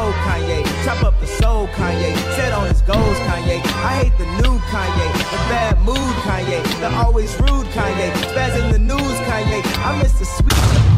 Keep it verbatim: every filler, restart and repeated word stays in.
flow, Kanye. Chop up the soul, Kanye. Set on his goals, Kanye. I hate the new Kanye, the bad mood Kanye, the always rude Kanye, spaz in the news Kanye. I miss the sweet